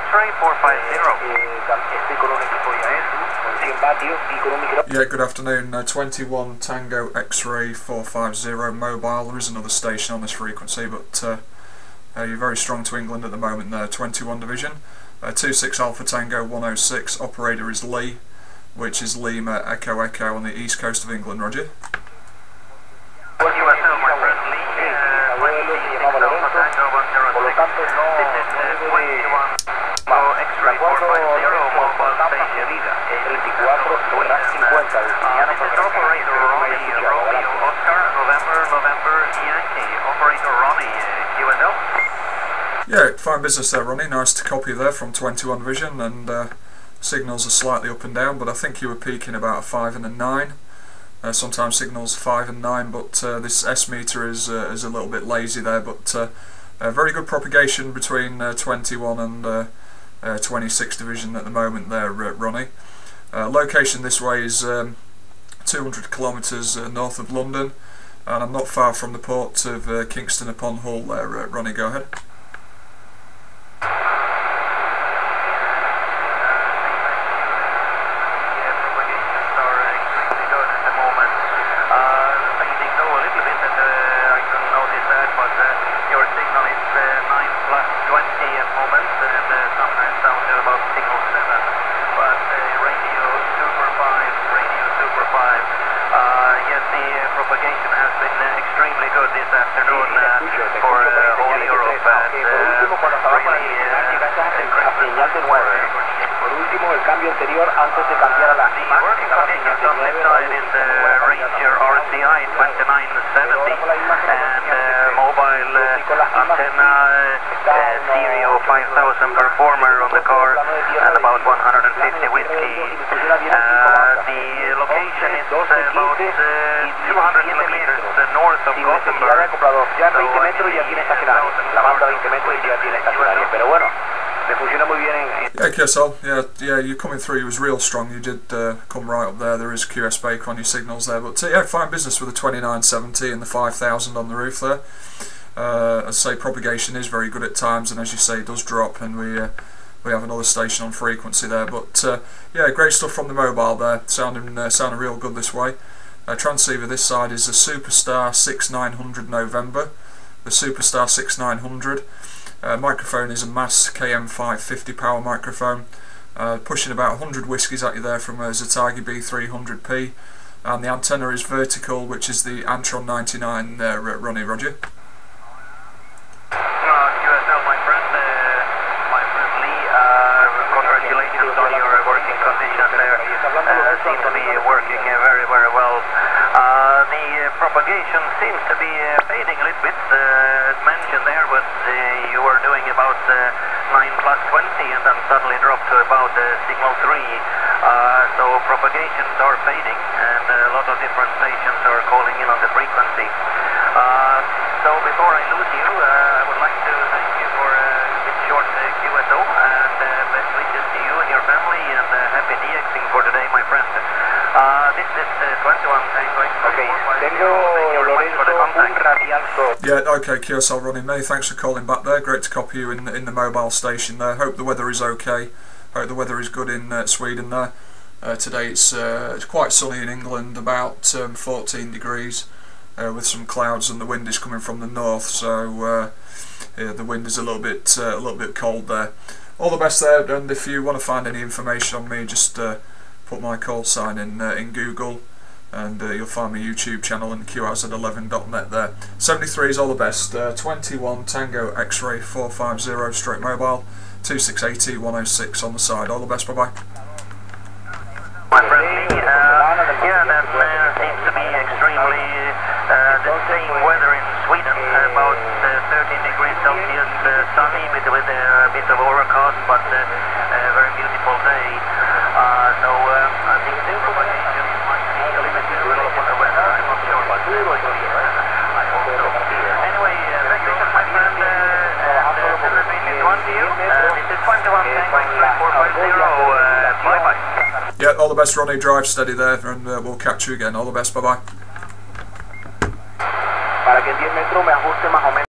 X-ray 450. Yeah, good afternoon. 21 Tango X-ray 450 mobile. There is another station on this frequency, but you're very strong to England at the moment there. 21 Division. 26 Alpha Tango 106. Operator is Lee, which is Lima Echo Echo on the east coast of England. Roger. Yeah, fine business there, Ronnie. Nice to copy there from 21 Vision, and signals are slightly up and down, but I think you were peaking about a 5 and a 9. Sometimes signals 5 and 9, but this S meter is a little bit lazy there, but very good propagation between 21 and 26 Division at the moment there, Ronnie. Location this way is 200 kilometres north of London, and I'm not far from the port of Kingston upon Hull there. Ronnie, go ahead. Performer on the car and about 150 whiskey. The location is about 200 kilometers north of Gothenburg. Yeah, Kessel, yeah, you're coming through. You was real strong. You did come right up there. There is QS Baker on your signals there, but yeah, fine business with the 2970 and the 5000 on the roof there. As I say, propagation is very good at times, and as you say, it does drop, and we have another station on frequency there. But yeah, great stuff from the mobile there, sounding real good this way. Transceiver this side is a Superstar 6900 November, the Superstar 6900. Microphone is a Mass KM550 power microphone, pushing about 100 whiskies at you there from a Zetagi B300P, and the antenna is vertical, which is the Antron 99 there, Ronnie. Roger. Seems to be working very, very well. The propagation seems to be fading a little bit. As mentioned there, but you were doing about 9+20 and then suddenly dropped to about signal 3. So propagations are fading, and a lot of different stations are calling in on the frequency. So before I lose you, I would like to thank you for this short QSO, and best wishes to you and your family, and happy DXing for today, my friend. This is 21 Tango X-ray. Yeah, okay, QSL Ronnie. Many thanks for calling back there. Great to copy you in the mobile station there. Hope the weather is okay. Hope the weather is good in Sweden there. Today it's quite sunny in England, about 14 degrees, with some clouds, and the wind is coming from the north, so yeah, the wind is a little bit cold there. All the best there, and if you want to find any information on me, just put my call sign in Google, and you'll find my YouTube channel and QRZ11.net there. 73 is all the best. 21 Tango X-ray 450 straight mobile, 2680 106 on the side. All the best. Bye bye. My friend Lee, yeah, that seems to be extremely the same weather in Sweden, about 13 degrees Celsius, sunny with a bit of overcast, but a very beautiful day. So I think the propagation might be a little bit related to the weather. I'm not sure, but I hope so. Anyway, thank you, my friend, and everything one to you. This is 21 Tango X-ray 450. Bye-bye. Yeah, all the best, Ronnie. Drive steady there, and we'll catch you again. All the best. Bye bye.